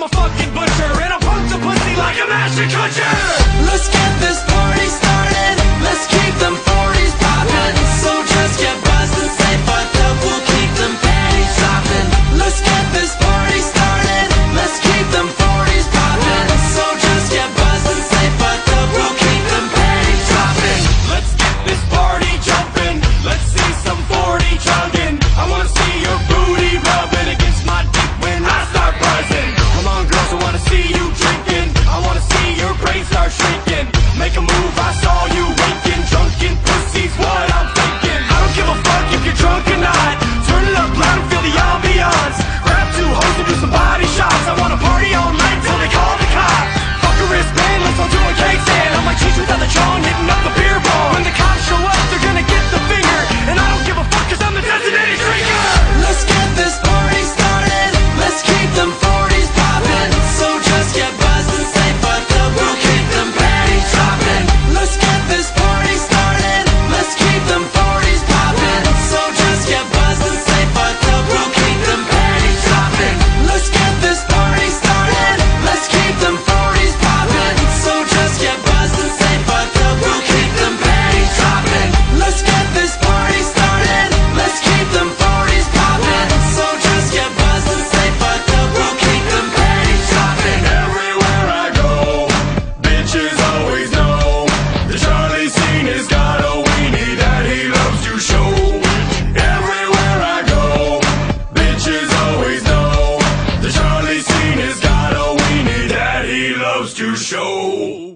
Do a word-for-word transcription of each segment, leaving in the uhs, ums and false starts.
I'm a fucking butcher, and I'll punch a pussy like a master cutcher. Let's get this party started. Let's keep them forties poppin'. So just get buzzed and say fucked up. We'll keep them panties dropping. Let's get this party started. Let's keep them forties poppin'. So just get buzzed and say fucked up. We'll keep them panties dropping. Let's get this party jumping. Let's see some forty chugging. I wanna see your booty rubbing against my dick when I start buzzing. Come on girls, I wanna see you drinking. I wanna see your brain start shrinking. Make a move, I saw you winking. Drunken pussy's what I'm thinking. I don't give a fuck if you're drunk or not. Turn it up loud and feel the ambiance. Grab two hoes and do some body shots. I wanna party all night till they call the cops. Fuck a wristband, let's all do a cake stand. On my cheeks without the chong, hitting up the beer bong. When the cops show up, they're gonna get the finger. And I don't give a fuck cause I'm the designated drinker. Let's get this party started. Let's keep them forties poppin'. So just get buzzed and say fucked up. We'll keep them panties dropping. Let's get this party started. Let's keep them forties poppin'. So just get buzzed and say fucked up. We'll keep them panties dropping. Let's get this party started. Let's keep them forties poppin'. So just get buzzed and say fucked up. We'll keep them panties dropping. Let's get this party started. Let's keep them forties poppin'. So just get buzzed and say fucked up. We'll keep them panties dropping. Everywhere I go, bitches always know the Charlie scene has got a weenie that he loves to show. Everywhere I go, bitches always know the Charlie scene has got a weenie that he loves to show.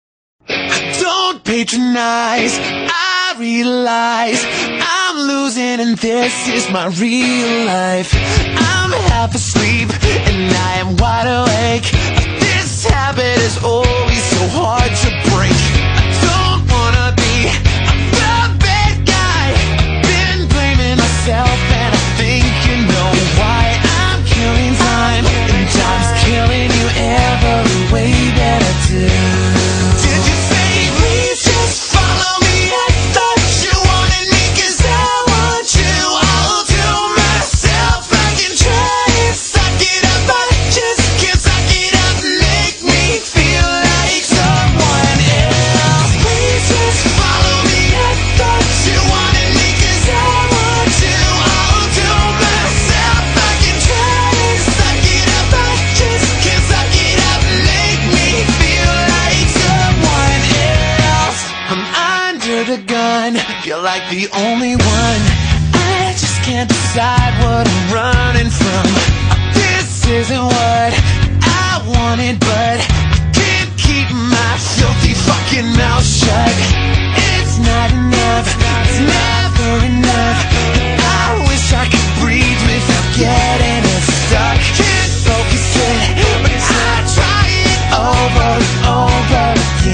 Don't patronize, I realize I'm losing and this is my real life. I'm half asleep and I am wide awake. This habit is always so hard to break. I don't wanna be the bad guy. I've been blaming myself and I think you know why. I'm killing time and time's killing you every way that I do. Did you say please just follow me? I thought you wanted me cause I want you. I'll do myself, I can try and suck it up. I just can't suck it up. Make me feel like someone else. Please just follow me. I thought you wanted me cause I want you. I'll do myself, I can try and suck it up. I just can't suck it up. Make me feel like someone else. I'm under the gun, feel like the only one. I just can't decide what I'm running from. This isn't what I wanted, but I can't keep my filthy fucking mouth shut. It's not enough, it's never enough. I wish I could breathe without getting it stuck. Can't focus it, but I try it over and over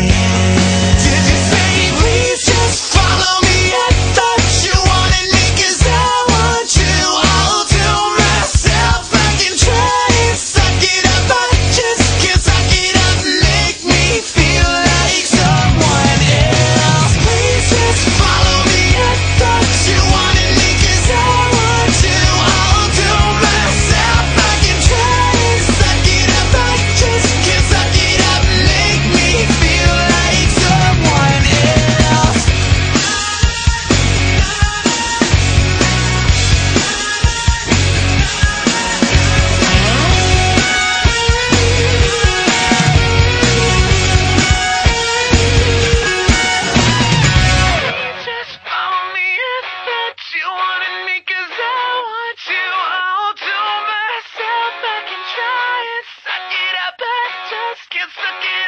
again. Did you say please just follow me? I thought you wanted me cause I want you. I'll do myself, I can try and suck it up. I just can't suck it up. Make me feel like someone else. Please just follow me. I thought you wanted me cause I want you. I'll do myself, I can try and suck it up. I just can't suck it up. Make me feel like someone else. Just follow me. I thought you wanted me cause I want you. I'll do myself, I can try and suck it up. I just can't suck it